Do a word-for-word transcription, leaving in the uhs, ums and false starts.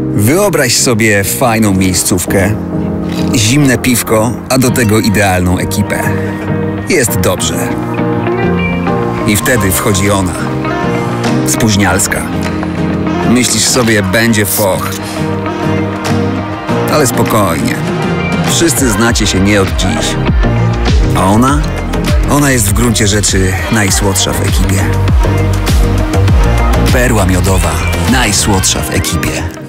Wyobraź sobie fajną miejscówkę, zimne piwko, a do tego idealną ekipę. Jest dobrze. I wtedy wchodzi ona. Spóźnialska. Myślisz sobie, będzie foch. Ale spokojnie. Wszyscy znacie się nie od dziś. A ona? Ona jest w gruncie rzeczy najsłodsza w ekipie. Perła miodowa. Najsłodsza w ekipie.